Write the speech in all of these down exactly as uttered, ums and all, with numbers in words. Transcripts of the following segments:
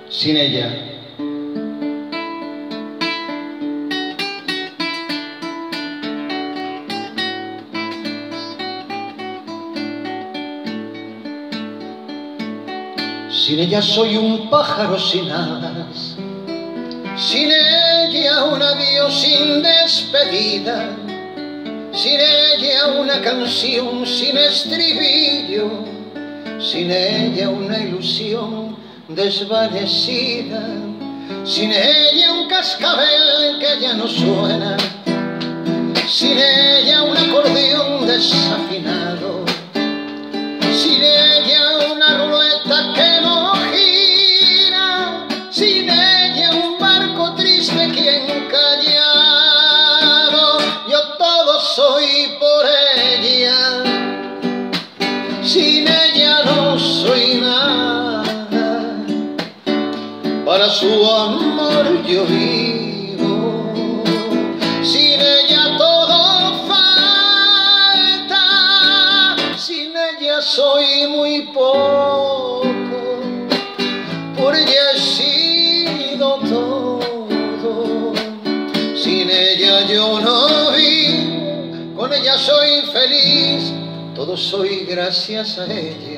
sin ella. Sin ella soy un pájaro sin alas, sin ella un adiós sin despedida, sin ella una canción sin estribillo, sin ella una ilusión desvanecida, sin ella un cascabel que ya no suena, sin ella un acordeón desafinado, sin ella una ruleta que no gira, sin ella un barco triste quien callado, yo todo soy por ella, sin ella no soy nada, para su amor yo vivo, sin ella todo falta, sin ella soy muy poco, por ella he sido todo, sin ella yo no vivo, con ella soy feliz, todo soy gracias a ella.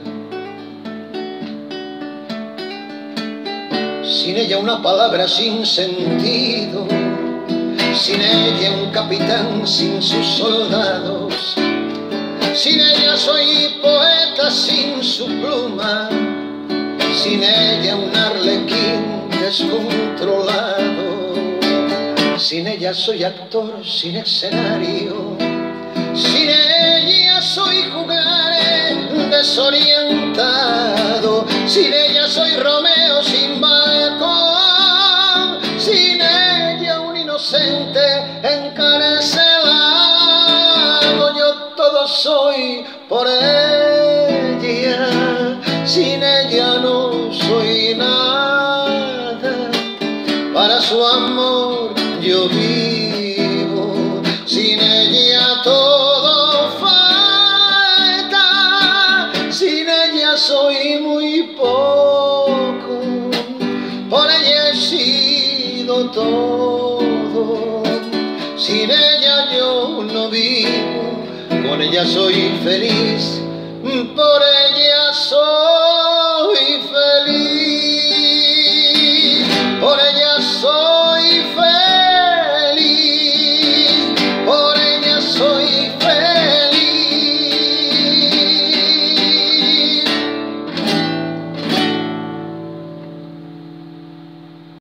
Sin ella una palabra sin sentido, sin ella un capitán sin sus soldados, sin ella soy poeta sin su pluma, sin ella un arlequín descontrolado, sin ella soy actor sin escenario, sin ella soy jugar desorientado, sin ella soy Romeo sin balcón, sin ella un inocente encarcelado, yo todo soy por ella, sin ella no soy nada, para su amor yo vivo, sin ella todo falta, sin ella soy muy poco, por ella he sido todo, sin ella yo no vivo, con ella soy feliz, por ella soy